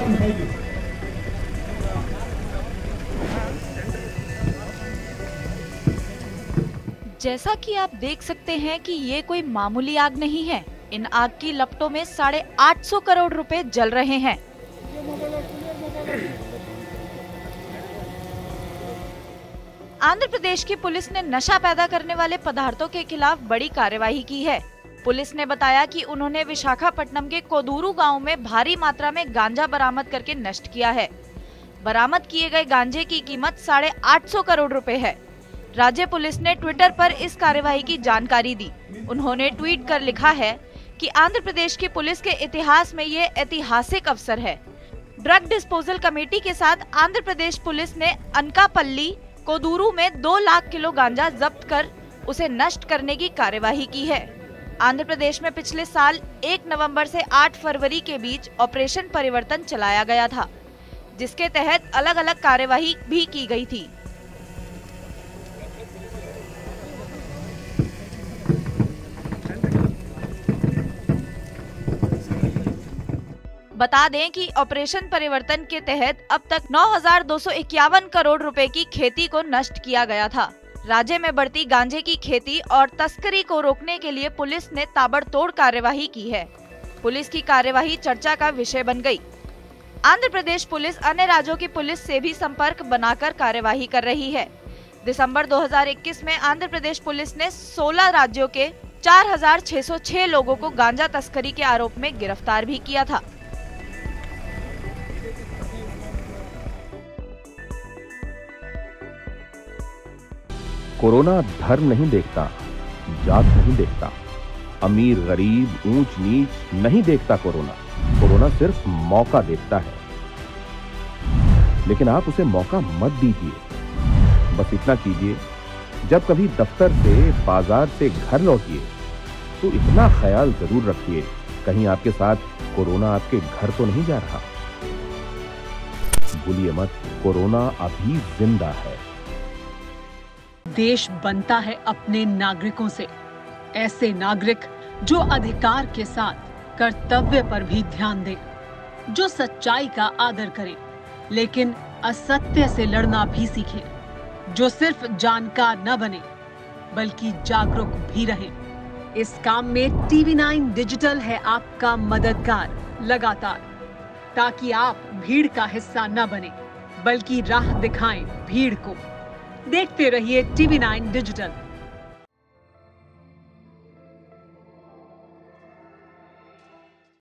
जैसा कि आप देख सकते हैं कि ये कोई मामूली आग नहीं है। इन आग की लपटों में 850 करोड़ रुपए जल रहे हैं। आंध्र प्रदेश की पुलिस ने नशा पैदा करने वाले पदार्थों के खिलाफ बड़ी कार्रवाई की है। पुलिस ने बताया कि उन्होंने विशाखापट्टनम के कोदूरू गांव में भारी मात्रा में गांजा बरामद करके नष्ट किया है। बरामद किए गए गांजे की कीमत 850 करोड़ रुपए है। राज्य पुलिस ने ट्विटर पर इस कार्रवाई की जानकारी दी। उन्होंने ट्वीट कर लिखा है कि आंध्र प्रदेश की पुलिस के इतिहास में ये ऐतिहासिक अवसर है। ड्रग डिस्पोजल कमेटी के साथ आंध्र प्रदेश पुलिस ने अनकापल्ली कोदूरू में 2 लाख किलो गांजा जब्त कर उसे नष्ट करने की कार्यवाही की है। आंध्र प्रदेश में पिछले साल 1 नवंबर से 8 फरवरी के बीच ऑपरेशन परिवर्तन चलाया गया था, जिसके तहत अलग अलग कार्यवाही भी की गई थी। बता दें कि ऑपरेशन परिवर्तन के तहत अब तक 9,251 करोड़ रुपए की खेती को नष्ट किया गया था। राज्य में बढ़ती गांजे की खेती और तस्करी को रोकने के लिए पुलिस ने ताबड़तोड़ कार्यवाही की है। पुलिस की कार्यवाही चर्चा का विषय बन गई। आंध्र प्रदेश पुलिस अन्य राज्यों की पुलिस से भी संपर्क बनाकर कार्यवाही कर रही है। दिसंबर 2021 में आंध्र प्रदेश पुलिस ने 16 राज्यों के 4,606 लोगों को गांजा तस्करी के आरोप में गिरफ्तार भी किया था। कोरोना धर्म नहीं देखता, जात नहीं देखता, अमीर गरीब ऊंच नीच नहीं देखता। कोरोना सिर्फ मौका देखता है, लेकिन आप उसे मौका मत दीजिए। बस इतना कीजिए, जब कभी दफ्तर से बाजार से घर लौटिए तो इतना ख्याल जरूर रखिए कहीं आपके साथ कोरोना आपके घर तो नहीं जा रहा। भूलिए मत, कोरोना अभी जिंदा है। देश बनता है अपने नागरिकों से। ऐसे नागरिक जो अधिकार के साथ कर्तव्य पर भी ध्यान दें, जो सच्चाई का आदर करें लेकिन असत्य से लड़ना भी सीखें, जो सिर्फ जानकार न बने बल्कि जागरूक भी रहें। इस काम में TV9 डिजिटल है आपका मददगार लगातार, ताकि आप भीड़ का हिस्सा न बने बल्कि राह दिखाएं भीड़ को। देखते रहिए TV9 डिजिटल।